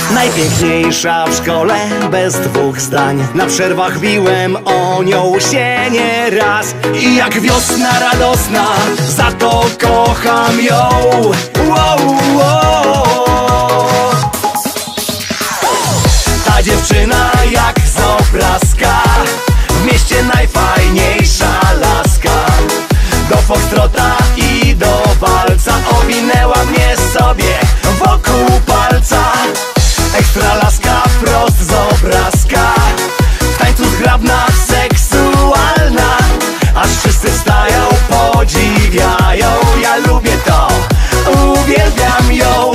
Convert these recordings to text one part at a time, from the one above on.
Najpiękniejsza w szkole, bez dwóch zdań. Na przerwach biłem o nią się nieraz. I jak wiosna radosna, za to kocham ją. Wow, wow. Ta dziewczyna jak z obrazka, w mieście najfajniejsza laska. Do foxtrota i do walca owinęła mnie sobie wokół palca. Ekstra laska wprost z obrazka, w tańcu zgrabna, seksualna, aż wszyscy wstają, podziwiają. Ja lubię to, uwielbiam ją.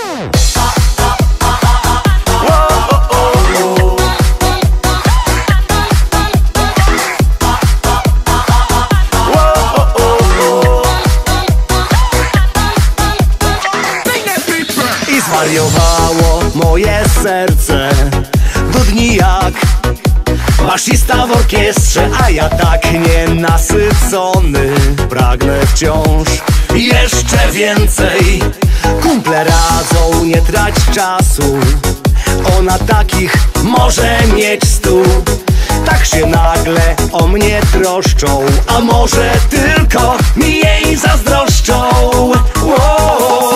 I zwariowało moje serce do dni jak basista w orkiestrze, a ja tak nienasycony pragnę wciąż jeszcze więcej. Kumple radzą nie trać czasu, ona takich może mieć 100. Tak się nagle o mnie troszczą, a może tylko mi jej zazdroszczą. Wow.